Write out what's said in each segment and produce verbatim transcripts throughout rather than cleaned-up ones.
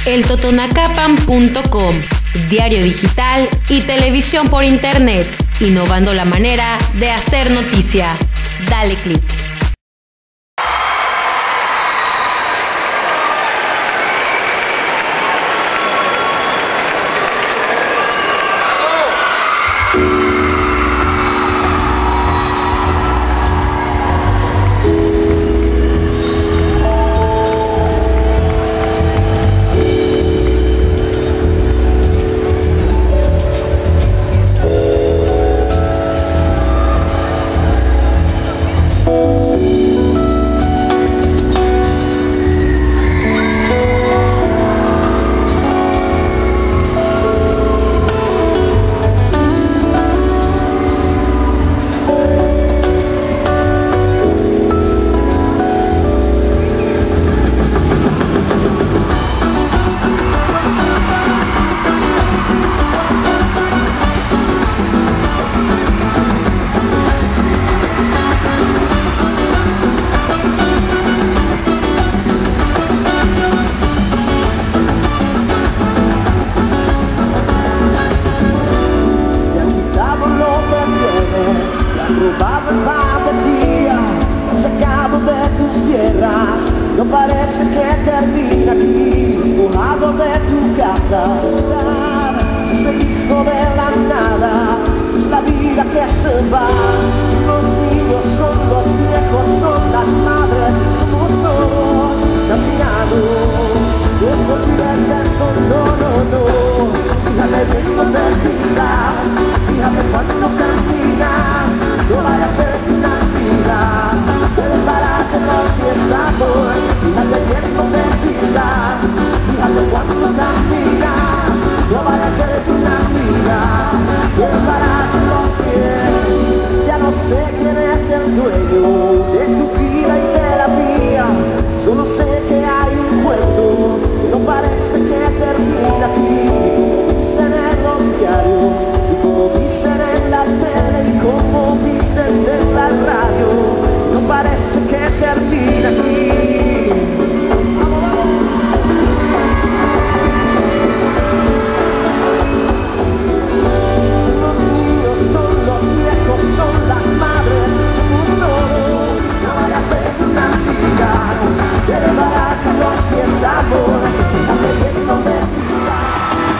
el totonacapan punto com, diario digital y televisión por internet, innovando la manera de hacer noticia. Dale clic. Robado el pan del día, sacado de tus tierras. No parece que termina aquí, despojado de tu casa. Sos el hijo de la nada, sos la vida que se va. Son los niños, son los viejos, son las madres, somos todos caminando. No te olvides de eso, no, no, no. Fíjate bien donde pisas, fíjate cuando caminas. No vaya a ser una vida, prepárate, no empieza por. Fíjate bien donde pisas, fíjate cuando caminas. No vaya a ser una vida, prepárate los pies. Ya no sé quién es el dueño de tu vida y de la mía. Solo sé que hay un cuento, pero parece que termina aquí. Como dicen en los diarios, y como dicen en la tele, y como dicen en la radio, no parece que termina aquí. ¡Vamos, vamos! Son los niños, son los viejos, son las madres, somos todos. No vaya a ser una vida, quiere pararse los pies, amor, fíjate bien donde pisas.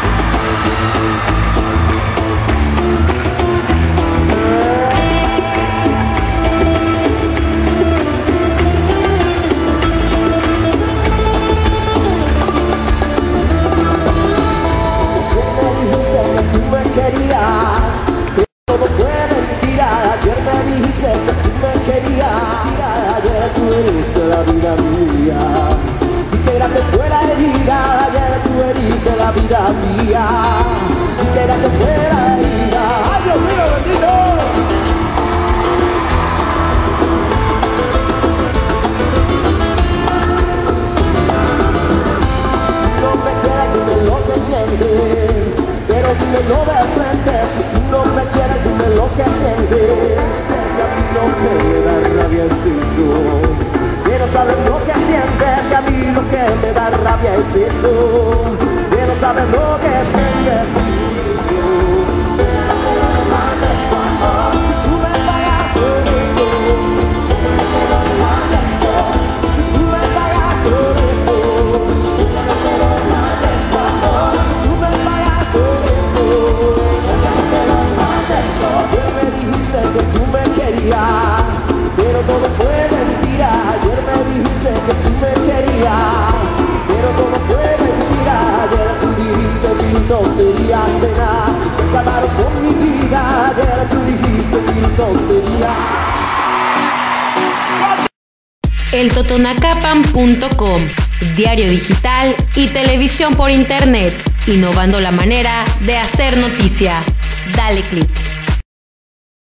La vida mía, y que era que fuera herida. ¡Ay, Dios mío, bendito! No me quieres, dime lo que sientes, pero dímelo de frente. Si tú no me quieres, dime lo que sientes, que a mí no me da rabia es eso. Quiero saber lo que sientes, que a mí lo que me da rabia es eso. Quiero saber lo que sientes. Si tú me pagas por eso, si tú me pagas por eso, si tú me pagas por eso, ayer me dijiste que tú me querías, pero todo fue mentira. Ayer me dijiste que tú me querías, pero todo fue mentira. Ayer tú dijiste mil tonterías, nena, que acabaron con mi vida. Ayer tú dijiste mil tonterías. el totonacapan punto com, diario digital y televisión por internet, innovando la manera de hacer noticia. Dale clic.